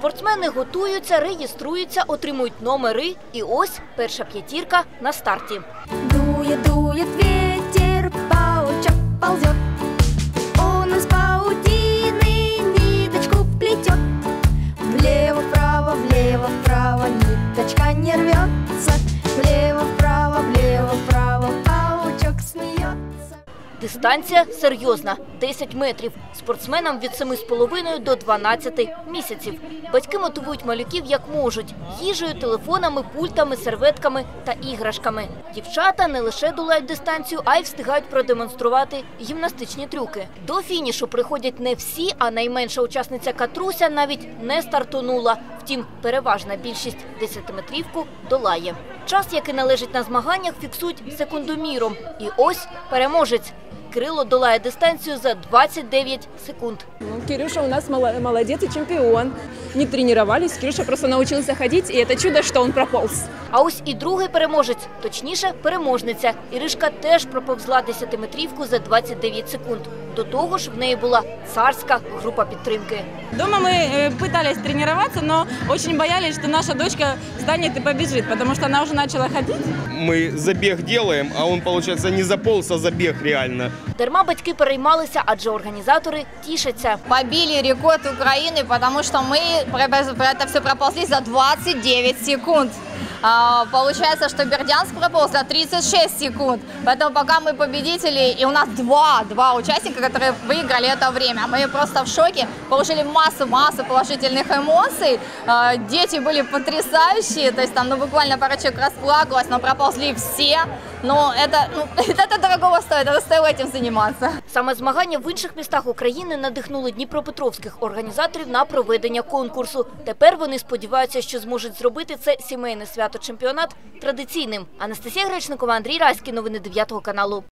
Спортсмени готуються, реєструються, отримують номери. І ось перша п'ятірка на старті. Дует, дует ветер, паучок ползет. Он из паутины ниточку плетет. Влево-вправо, влево-вправо, ниточка не рвется. Влево-вправо, паучок смеется. Дистанція серйозна – 10 метрів. Спортсменам від 7,5 до 12 місяців. Батьки мотивують малюків як можуть – їжею, телефонами, пультами, серветками та іграшками. Дівчата не лише долають дистанцію, а й встигають продемонструвати гімнастичні трюки. До фінішу приходять не всі, а найменша учасниця Катруся навіть не стартонула. Втім, переважна більшість 10-метрівку долає. Час, який належить на змаганнях, фіксують секундоміром. І ось переможець. Кирило долає дистанцію за 29 секунд. Кирюша у нас молодец и чемпион. Не тренировались, Кирюша просто научился ходить, и это чудо, что он прополз. А ось і другий переможець, точніше переможниця. Іришка теж проповзла 10-метрівку за 29 секунд. До того ж, в неї була царська група підтримки. Дома мы пытались тренироваться, но очень боялись, что наша дочка встанет и побежит, потому что она уже начала ходить. Мы забег делаем, а он, получается, не заполз, а забег реально. Дарма батьки переймалися, адже організатори тішаться. Побили рекорд Украины, потому что мы это все проползли за 29 секунд. Получается, что Бердянск прополз за 36 секунд. Поэтому пока мы победители, и у нас два участника, которые выиграли это время. Мы просто в шоке, получили массу положительных эмоций. Дети были потрясающие, то есть там буквально пара человек расплакалось, но проползли все. Но это дорого стоит, это стоило этим заниматься. Саме змагання в інших містах України надихнули дніпропетровських організаторів на проведення конкурсу. Тепер вони сподіваються, що зможуть зробити це сімейне свято-чемпіонат традиційним. Анастасія Гречникова, Андрій Райський. Новини 9 каналу.